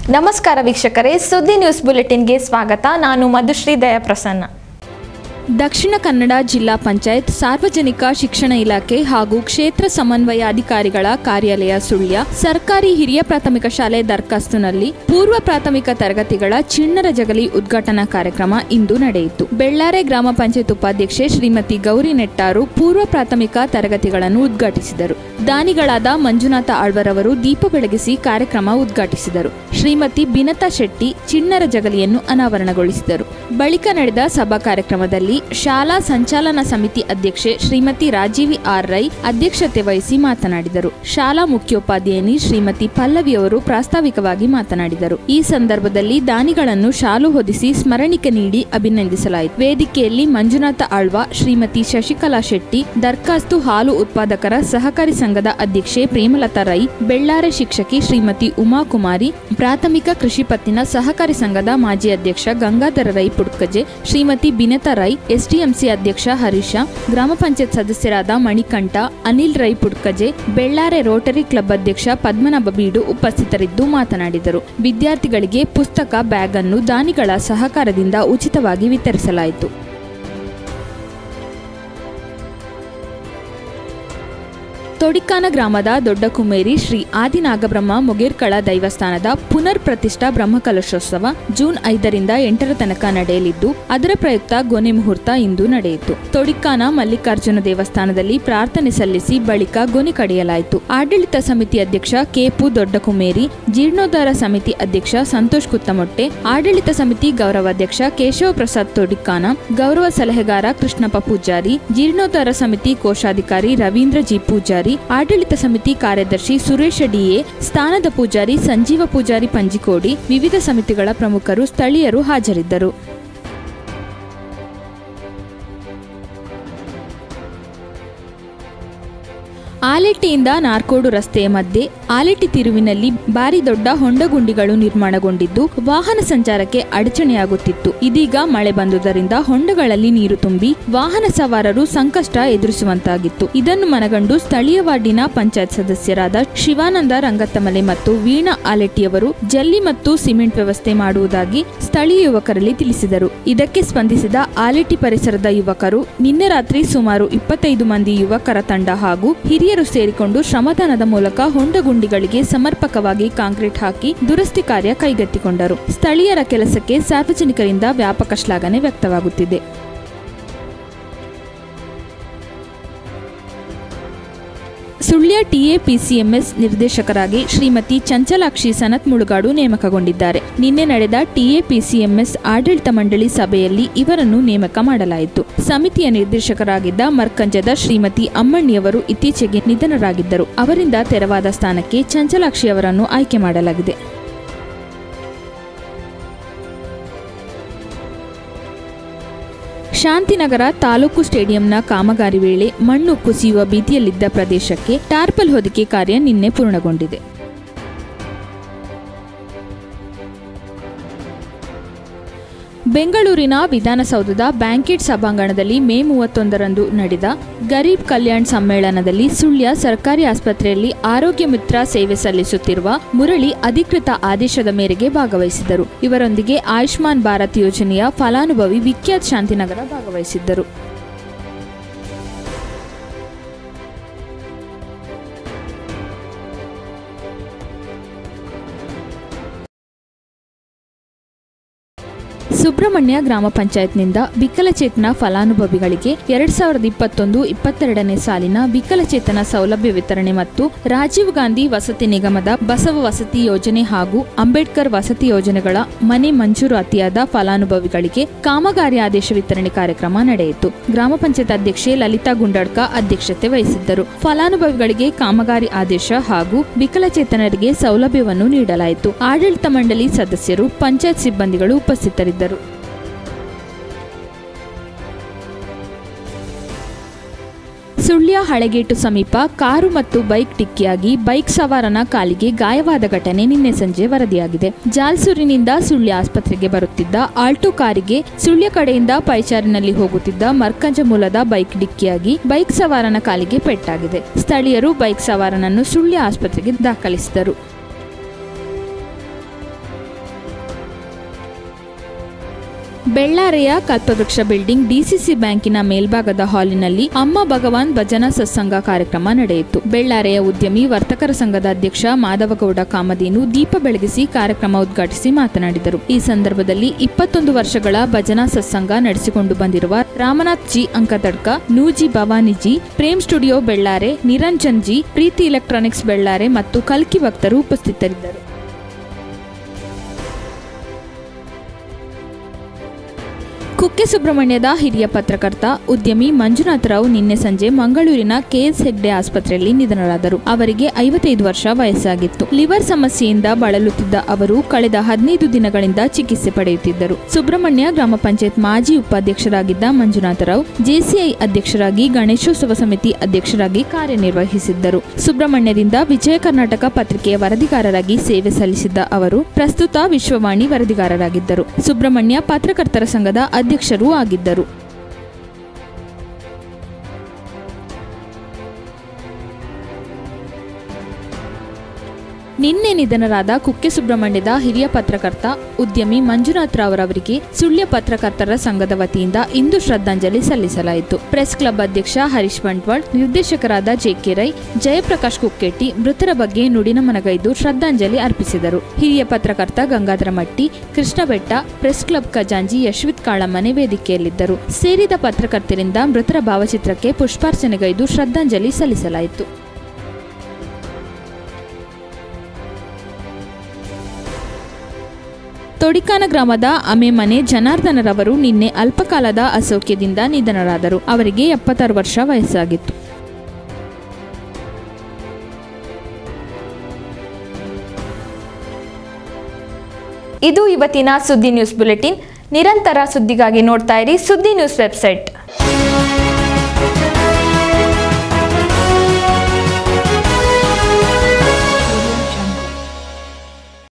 ನಮಸ್ಕಾರ ವೀಕ್ಷಕರೇ, ಸುದ್ದಿ ನ್ಯೂಸ್ ಬುಲೆಟಿನ್ಗೆ ಸ್ವಾಗತ. ನಾನು ಮಧುಶ್ರೀ ದಯಾಪ್ರಸನ್ನ. ದಕ್ಷಿಣ ಕನ್ನಡ ಜಿಲ್ಲಾ ಪಂಚಾಯತ್ ಸಾರ್ವಜನಿಕ ಶಿಕ್ಷಣ ಇಲಾಖೆ ಹಾಗೂ ಕ್ಷೇತ್ರ ಸಮನ್ವಯಾಧಿಕಾರಿಗಳ ಕಾರ್ಯಾಲಯ ಸುಳ್ಯ ಸರ್ಕಾರಿ ಹಿರಿಯ ಪ್ರಾಥಮಿಕ ಶಾಲೆ ದರ್ಖಾಸ್ತುನಲ್ಲಿ ಪೂರ್ವ ಪ್ರಾಥಮಿಕ ತರಗತಿಗಳ ಚಿಣ್ಣರ ಜಗಲಿ ಉದ್ಘಾಟನಾ ಕಾರ್ಯಕ್ರಮ ಇಂದು ನಡೆಯಿತು. ಬೆಳ್ಳಾರೆ ಗ್ರಾಮ ಪಂಚಾಯತ್ ಉಪಾಧ್ಯಕ್ಷೆ ಶ್ರೀಮತಿ ಗೌರಿ ನೆಟ್ಟಾರು ಪೂರ್ವ ಪ್ರಾಥಮಿಕ ತರಗತಿಗಳನ್ನು ಉದ್ಘಾಟಿಸಿದರು. ದಾನಿಗಳಾದ ಮಂಜುನಾಥ ಆಳ್ವರವರು ದೀಪ ಬೆಳಗಿಸಿ ಕಾರ್ಯಕ್ರಮ ಉದ್ಘಾಟಿಸಿದರು. ಶ್ರೀಮತಿ ಬಿನತಾ ಶೆಟ್ಟಿ ಚಿಣ್ಣರ ಜಗಲಿಯನ್ನು ಅನಾವರಣಗೊಳಿಸಿದರು. ಬಳಿಕ ನಡೆದ ಸಭಾ ಕಾರ್ಯಕ್ರಮದಲ್ಲಿ ಶಾಲಾ ಸಂಚಾಲನಾ ಸಮಿತಿ ಅಧ್ಯಕ್ಷೆ ಶ್ರೀಮತಿ ರಾಜೀವಿ ಆರ್ ರೈ ಅಧ್ಯಕ್ಷತೆ ವಹಿಸಿ ಮಾತನಾಡಿದರು. ಶಾಲಾ ಮುಖ್ಯೋಪಾಧ್ಯಾಯಿನಿ ಶ್ರೀಮತಿ ಪಲ್ಲವಿಯವರು ಪ್ರಾಸ್ತಾವಿಕವಾಗಿ ಮಾತನಾಡಿದರು. ಈ ಸಂದರ್ಭದಲ್ಲಿ ದಾನಿಗಳನ್ನು ಶಾಲು ಹೊದಿಸಿ ಸ್ಮರಣಿಕೆ ನೀಡಿ ಅಭಿನಂದಿಸಲಾಯಿತು. ವೇದಿಕೆಯಲ್ಲಿ ಮಂಜುನಾಥ ಆಳ್ವ, ಶ್ರೀಮತಿ ಶಶಿಕಲಾ ಶೆಟ್ಟಿ, ದರ್ಖಾಸ್ತು ಹಾಲು ಉತ್ಪಾದಕರ ಸಹಕಾರಿ ಸಂಘದ ಅಧ್ಯಕ್ಷೆ ಪ್ರೇಮಲತಾ ರೈ, ಬೆಳ್ಳಾರೆ ಶಿಕ್ಷಕಿ ಶ್ರೀಮತಿ ಉಮಾಕುಮಾರಿ, ಪ್ರಾಥಮಿಕ ಕೃಷಿ ಪತ್ತಿನ ಸಹಕಾರಿ ಸಂಘದ ಮಾಜಿ ಅಧ್ಯಕ್ಷ ಗಂಗಾಧರ ರೈ ಪುಡ್ಕಜೆ, ಶ್ರೀಮತಿ ಬಿನತಾ ರೈ, ಎಸ್ಡಿಎಂಸಿ ಅಧ್ಯಕ್ಷ ಹರೀಶ, ಗ್ರಾಮ ಪಂಚಾಯತ್ ಸದಸ್ಯರಾದ ಮಣಿಕಂಠ, ಅನಿಲ್ ರೈ ಪುಡ್ಕಜೆ, ಬೆಳ್ಳಾರೆ ರೋಟರಿ ಕ್ಲಬ್ ಅಧ್ಯಕ್ಷ ಪದ್ಮನಾಭ ಬೀಡು ಉಪಸ್ಥಿತರಿದ್ದು ಮಾತನಾಡಿದರು. ವಿದ್ಯಾರ್ಥಿಗಳಿಗೆ ಪುಸ್ತಕ, ಬ್ಯಾಗ್ ಅನ್ನು ದಾನಿಗಳ ಸಹಕಾರದಿಂದ ಉಚಿತವಾಗಿ ವಿತರಿಸಲಾಯಿತು. ತೊಡಿಕಾನ ಗ್ರಾಮದ ದೊಡ್ಡ ಕುಮೇರಿ ಶ್ರೀ ಆದಿನಾಗಬ್ರಹ್ಮ ಮೊಗೇರ್ಕಳ ದೈವಸ್ಥಾನದ ಪುನರ್ ಪ್ರತಿಷ್ಠಾ ಬ್ರಹ್ಮಕಲಶೋತ್ಸವ ಜೂನ್ 5ರಿಂದ 8ರ ತನಕ ನಡೆಯಲಿದ್ದು, ಅದರ ಪ್ರಯುಕ್ತ ಗೊನೆ ಮುಹೂರ್ತ ಇಂದು ನಡೆಯಿತು. ತೊಡಿಕಾನ ಮಲ್ಲಿಕಾರ್ಜುನ ದೇವಸ್ಥಾನದಲ್ಲಿ ಪ್ರಾರ್ಥನೆ ಸಲ್ಲಿಸಿ ಬಳಿಕ ಗೊನೆ ಕಡಿಯಲಾಯಿತು. ಆಡಳಿತ ಸಮಿತಿ ಅಧ್ಯಕ್ಷ ಕೆಪು ದೊಡ್ಡ ಕುಮೇರಿ, ಜೀರ್ಣೋದ್ಧಾರ ಸಮಿತಿ ಅಧ್ಯಕ್ಷ ಸಂತೋಷ್ ಕುತ್ತಮೊಟ್ಟೆ, ಆಡಳಿತ ಸಮಿತಿ ಗೌರವಾಧ್ಯಕ್ಷ ಕೇಶವ ಪ್ರಸಾದ್ ತೊಡಿಕಾನ, ಗೌರವ ಸಲಹೆಗಾರ ಕೃಷ್ಣಪ್ಪ ಪೂಜಾರಿ, ಜೀರ್ಣೋದ್ಧಾರ ಸಮಿತಿ ಕೋಶಾಧಿಕಾರಿ ರವೀಂದ್ರ ಜಿ ಪೂಜಾರಿ, ಆಡಳಿತ ಸಮಿತಿ ಕಾರ್ಯದರ್ಶಿ ಸುರೇಶ ಡಿಎ, ಸ್ಥಾನದ ಪೂಜಾರಿ ಸಂಜೀವ ಪೂಜಾರಿ ಪಂಜಿಕೋಡಿ, ವಿವಿಧ ಸಮಿತಿಗಳ ಪ್ರಮುಖರು, ಸ್ಥಳೀಯರು ಹಾಜರಿದ್ದರು. ಆಲೆಟ್ಟಿಯಿಂದ ನಾರ್ಕೋಡು ರಸ್ತೆಯ ಮಧ್ಯೆ ಆಲೆಟ್ಟಿ ತಿರುವಿನಲ್ಲಿ ಭಾರಿ ದೊಡ್ಡ ಹೊಂಡಗುಂಡಿಗಳು ನಿರ್ಮಾಣಗೊಂಡಿದ್ದು ವಾಹನ ಸಂಚಾರಕ್ಕೆ ಅಡಚಣೆಯಾಗುತ್ತಿತ್ತು. ಇದೀಗ ಮಳೆ ಬಂದುದರಿಂದ ಹೊಂಡಗಳಲ್ಲಿ ನೀರು ತುಂಬಿ ವಾಹನ ಸವಾರರು ಸಂಕಷ್ಟ ಎದುರಿಸುವಂತಾಗಿತ್ತು. ಇದನ್ನು ಮನಗಂಡು ಸ್ಥಳೀಯ ವಾರ್ಡಿನ ಪಂಚಾಯತ್ ಸದಸ್ಯರಾದ ಶಿವಾನಂದ ರಂಗತ್ತಮಲೆ ಮತ್ತು ವೀಣಾ ಆಲೆಟ್ಟಿಯವರು ಜಲ್ಲಿ ಮತ್ತು ಸಿಮೆಂಟ್ ವ್ಯವಸ್ಥೆ ಮಾಡುವುದಾಗಿ ಸ್ಥಳೀಯ ಯುವಕರಲ್ಲಿ ತಿಳಿಸಿದರು. ಇದಕ್ಕೆ ಸ್ಪಂದಿಸಿದ ಆಲೆಟ್ಟಿ ಪರಿಸರದ ಯುವಕರು ನಿನ್ನೆ ರಾತ್ರಿ ಸುಮಾರು 25 ಮಂದಿ ಯುವಕರ ತಂಡ ಹಾಗೂ ಹಿರಿಯರು ಸೇರಿಕೊಂಡು ಶ್ರಮದಾನದ ಮೂಲಕ ಹೊಂಡಗುಂಡಿಗಳಿಗೆ ಸಮರ್ಪಕವಾಗಿ ಕಾಂಕ್ರೀಟ್ ಹಾಕಿ ದುರಸ್ತಿ ಕಾರ್ಯ ಕೈಗೆತ್ತಿಕೊಂಡರು. ಸ್ಥಳೀಯರ ಕೆಲಸಕ್ಕೆ ಸಾರ್ವಜನಿಕರಿಂದ ವ್ಯಾಪಕ ಶ್ಲಾಘನೆ ವ್ಯಕ್ತವಾಗುತ್ತಿದೆ. ಸುಳ್ಯ ಟಿಎಪಿಸಿಎಂಎಸ್ ನಿರ್ದೇಶಕರಾಗಿ ಶ್ರೀಮತಿ ಚಂಚಲಾಕ್ಷಿ ಸನತ್ ಮುಳುಗಾಡು ನೇಮಕಗೊಂಡಿದ್ದಾರೆ. ನಿನ್ನೆ ನಡೆದ ಟಿಎಪಿಸಿಎಂಎಸ್ ಆಡಳಿತ ಮಂಡಳಿ ಸಭೆಯಲ್ಲಿ ಇವರನ್ನು ನೇಮಕ ಮಾಡಲಾಯಿತು. ಸಮಿತಿಯ ನಿರ್ದೇಶಕರಾಗಿದ್ದ ಮರ್ಕಂಜದ ಶ್ರೀಮತಿ ಅಮ್ಮಣ್ಣಿಯವರು ಇತ್ತೀಚೆಗೆ ನಿಧನರಾಗಿದ್ದರು. ಅವರಿಂದ ತೆರವಾದ ಸ್ಥಾನಕ್ಕೆ ಚಂಚಲಾಕ್ಷಿ ಅವರನ್ನು ಆಯ್ಕೆ ಮಾಡಲಾಗಿದೆ. ಶಾಂತಿನಗರ ತಾಲೂಕು ಸ್ಟೇಡಿಯಂನ ಕಾಮಗಾರಿ ವೇಳೆ ಮಣ್ಣು ಕುಸಿಯುವ ಭೀತಿಯಲ್ಲಿದ್ದ ಪ್ರದೇಶಕ್ಕೆ ಟಾರ್ಪಲ್ ಹೊದಿಕೆ ಕಾರ್ಯ ನಿನ್ನೆ ಪೂರ್ಣಗೊಂಡಿದೆ. ಬೆಂಗಳೂರಿನ ವಿಧಾನಸೌಧದ ಬ್ಯಾಂಕೆಟ್ ಸಭಾಂಗಣದಲ್ಲಿ ಮೇ 31ರಂದು ನಡೆದ ಗರೀಬ್ ಕಲ್ಯಾಣ್ ಸಮ್ಮೇಳನದಲ್ಲಿ ಸುಳ್ಯ ಸರ್ಕಾರಿ ಆಸ್ಪತ್ರೆಯಲ್ಲಿ ಆರೋಗ್ಯ ಮಿತ್ರ ಸೇವೆ ಸಲ್ಲಿಸುತ್ತಿರುವ ಮುರಳಿ ಅಧಿಕೃತ ಆದೇಶದ ಮೇರೆಗೆ ಭಾಗವಹಿಸಿದ್ದರು. ಇವರೊಂದಿಗೆ ಆಯುಷ್ಮಾನ್ ಭಾರತ್ ಯೋಜನೆಯ ಫಲಾನುಭವಿ ವಿಖ್ಯಾತ್ ಶಾಂತಿನಗರ ಭಾಗವಹಿಸಿದ್ದರು. ಸುಬ್ರಹ್ಮಣ್ಯ ಗ್ರಾಮ ಪಂಚಾಯತ್ನಿಂದ ವಿಕಲಚೇತನ ಫಲಾನುಭವಿಗಳಿಗೆ 2021-22ನೇ ಸಾಲಿನ ವಿಕಲಚೇತನ ಸೌಲಭ್ಯ ವಿತರಣೆ ಮತ್ತು ರಾಜೀವ್ ಗಾಂಧಿ ವಸತಿ ನಿಗಮದ ಬಸವ ವಸತಿ ಯೋಜನೆ ಹಾಗೂ ಅಂಬೇಡ್ಕರ್ ವಸತಿ ಯೋಜನೆಗಳ ಮನೆ ಮಂಜೂರಾತಿಯಾದ ಫಲಾನುಭವಿಗಳಿಗೆ ಕಾಮಗಾರಿ ಆದೇಶ ವಿತರಣೆ ಕಾರ್ಯಕ್ರಮ ನಡೆಯಿತು. ಗ್ರಾಮ ಪಂಚಾಯತ್ ಅಧ್ಯಕ್ಷೆ ಲಲಿತಾ ಗುಂಡಡ್ಕ ಅಧ್ಯಕ್ಷತೆ ವಹಿಸಿದ್ದರು. ಫಲಾನುಭವಿಗಳಿಗೆ ಕಾಮಗಾರಿ ಆದೇಶ ಹಾಗೂ ವಿಕಲಚೇತನರಿಗೆ ಸೌಲಭ್ಯವನ್ನು ನೀಡಲಾಯಿತು. ಆಡಳಿತ ಮಂಡಳಿ ಸದಸ್ಯರು, ಪಂಚಾಯತ್ ಸಿಬ್ಬಂದಿಗಳು ಉಪಸ್ಥಿತರಿದ್ದರು. ಸುಳ್ಯ ಹಳೆಗೇಟು ಸಮೀಪ ಕಾರು ಮತ್ತು ಬೈಕ್ ಡಿಕ್ಕಿಯಾಗಿ ಬೈಕ್ ಸವಾರನ ಕಾಲಿಗೆ ಗಾಯವಾದ ಘಟನೆ ನಿನ್ನೆ ಸಂಜೆ ವರದಿಯಾಗಿದೆ. ಜಾಲ್ಸೂರಿನಿಂದ ಸುಳ್ಯ ಆಸ್ಪತ್ರೆಗೆ ಬರುತ್ತಿದ್ದ ಆಲ್ಟೋ ಕಾರಿಗೆ ಸುಳ್ಯ ಕಡೆಯಿಂದ ಪೈಚಾರಿನಲ್ಲಿ ಹೋಗುತ್ತಿದ್ದ ಮರ್ಕಂಜ ಮೂಲದ ಬೈಕ್ ಡಿಕ್ಕಿಯಾಗಿ ಬೈಕ್ ಸವಾರನ ಕಾಲಿಗೆ ಪೆಟ್ಟಾಗಿದೆ. ಸ್ಥಳೀಯರು ಬೈಕ್ ಸವಾರನನ್ನು ಸುಳ್ಯ ಆಸ್ಪತ್ರೆಗೆ ದಾಖಲಿಸಿದರು. ಬೆಳ್ಳಾರೆಯ ಕಲ್ಪವೃಕ್ಷ ಬಿಲ್ಡಿಂಗ್ ಡಿಸಿಸಿ ಬ್ಯಾಂಕಿನ ಮೇಲ್ಭಾಗದ ಹಾಲಿನಲ್ಲಿ ಅಮ್ಮ ಭಗವಾನ್ ಭಜನಾ ಸತ್ಸಂಗ ಕಾರ್ಯಕ್ರಮ ನಡೆಯಿತು. ಬೆಳ್ಳಾರೆಯ ಉದ್ಯಮಿ ವರ್ತಕರ ಸಂಘದ ಅಧ್ಯಕ್ಷ ಮಾಧವಗೌಡ ಕಾಮಧೇನು ದೀಪ ಬೆಳಗಿಸಿ ಕಾರ್ಯಕ್ರಮ ಉದ್ಘಾಟಿಸಿ ಮಾತನಾಡಿದರು. ಈ ಸಂದರ್ಭದಲ್ಲಿ 21 ವರ್ಷಗಳ ಭಜನಾ ಸತ್ಸಂಗ ನಡೆಸಿಕೊಂಡು ಬಂದಿರುವ ರಾಮನಾಥ್ ಜಿ ಅಂಕತಡ್ಕ, ನೂಜಿ ಭವಾನಿಜಿ, ಪ್ರೇಮ್ ಸ್ಟುಡಿಯೋ ಬೆಳ್ಳಾರೆ, ನಿರಂಜನ್ ಜಿ, ಪ್ರೀತಿ ಎಲೆಕ್ಟ್ರಾನಿಕ್ಸ್ ಬೆಳ್ಳಾರೆ ಮತ್ತು ಕಲ್ಕಿ ಭಕ್ತರು ಉಪಸ್ಥಿತರಿದ್ದರು. ಕುಕ್ಕೆ ಸುಬ್ರಹ್ಮಣ್ಯದ ಹಿರಿಯ ಪತ್ರಕರ್ತ, ಉದ್ಯಮಿ ಮಂಜುನಾಥರಾವ್ ನಿನ್ನೆ ಸಂಜೆ ಮಂಗಳೂರಿನ ಕೆಎಸ್ ಹೆಗ್ಡೆ ಆಸ್ಪತ್ರೆಯಲ್ಲಿ ನಿಧನರಾದರು. ಅವರಿಗೆ 55 ವರ್ಷ ವಯಸ್ಸಾಗಿತ್ತು. ಲಿವರ್ ಸಮಸ್ಯೆಯಿಂದ ಬಳಲುತ್ತಿದ್ದ ಅವರು ಕಳೆದ 15 ದಿನಗಳಿಂದ ಚಿಕಿತ್ಸೆ ಪಡೆಯುತ್ತಿದ್ದರು. ಸುಬ್ರಹ್ಮಣ್ಯ ಗ್ರಾಮ ಪಂಚಾಯತ್ ಮಾಜಿ ಉಪಾಧ್ಯಕ್ಷರಾಗಿದ್ದ ಮಂಜುನಾಥರಾವ್ ಜೆಸಿಐ ಅಧ್ಯಕ್ಷರಾಗಿ, ಗಣೇಶೋತ್ಸವ ಸಮಿತಿ ಅಧ್ಯಕ್ಷರಾಗಿ ಕಾರ್ಯನಿರ್ವಹಿಸಿದ್ದರು. ಸುಬ್ರಹ್ಮಣ್ಯದಿಂದ ವಿಜಯ ಕರ್ನಾಟಕ ಪತ್ರಿಕೆಯ ವರದಿಗಾರರಾಗಿ ಸೇವೆ ಸಲ್ಲಿಸಿದ್ದ ಅವರು ಪ್ರಸ್ತುತ ವಿಶ್ವವಾಣಿ ವರದಿಗಾರರಾಗಿದ್ದರು. ಸುಬ್ರಹ್ಮಣ್ಯ ಪತ್ರಕರ್ತರ ಸಂಘದ ಅಧ್ಯಕ್ಷರೂ ಆಗಿದ್ದರು. ನಿನ್ನೆ ನಿಧನರಾದ ಕುಕ್ಕೆ ಸುಬ್ರಹ್ಮಣ್ಯದ ಹಿರಿಯ ಪತ್ರಕರ್ತ, ಉದ್ಯಮಿ ಮಂಜುನಾಥರಾವ್ ಅವರಿಗೆ ಸುಳ್ಯ ಪತ್ರಕರ್ತರ ಸಂಘದ ವತಿಯಿಂದ ಇಂದು ಶ್ರದ್ಧಾಂಜಲಿ ಸಲ್ಲಿಸಲಾಯಿತು. ಪ್ರೆಸ್ ಕ್ಲಬ್ ಅಧ್ಯಕ್ಷ ಹರೀಶ್ ಬಂಟ್ವಾಳ್, ನಿರ್ದೇಶಕರಾದ ಜೆಕೆ ರೈ, ಜಯಪ್ರಕಾಶ್ ಕುಕ್ಕೇಟಿ ಮೃತರ ಬಗ್ಗೆ ನುಡಿನ ಮನಗೈದು ಶ್ರದ್ಧಾಂಜಲಿ ಅರ್ಪಿಸಿದರು. ಹಿರಿಯ ಪತ್ರಕರ್ತ ಗಂಗಾಧರ ಮಟ್ಟಿ, ಕೃಷ್ಣ ಬೆಟ್ಟ, ಪ್ರೆಸ್ ಕ್ಲಬ್ ಖಜಾಂಜಿ ಯಶ್ವಿತ್ ಕಾಳಮ್ಮನೆ ವೇದಿಕೆಯಲ್ಲಿದ್ದರು. ಸೇರಿದ ಪತ್ರಕರ್ತರಿಂದ ಮೃತರ ಭಾವಚಿತ್ರಕ್ಕೆ ಪುಷ್ಪಾರ್ಚನೆಗೈದು ಶ್ರದ್ಧಾಂಜಲಿ ಸಲ್ಲಿಸಲಾಯಿತು. ತೊಡಿಕಾನ ಗ್ರಾಮದ ಅಮೆಮನೆ ಜನಾರ್ದನರವರು ನಿನ್ನೆ ಅಲ್ಪಕಾಲದ ಅಸೌಖ್ಯದಿಂದ ನಿಧನರಾದರು. ಅವರಿಗೆ 76 ವರ್ಷ ವಯಸ್ಸಾಗಿತ್ತು. ಇದು ಇವತ್ತಿನ ಸುದ್ದಿ ನ್ಯೂಸ್ ಬುಲೆಟಿನ್. ನಿರಂತರ ಸುದ್ದಿಗಾಗಿ ನೋಡ್ತಾ ಇರಿ ಸುದ್ದಿ ನ್ಯೂಸ್ ವೆಬ್ಸೈಟ್.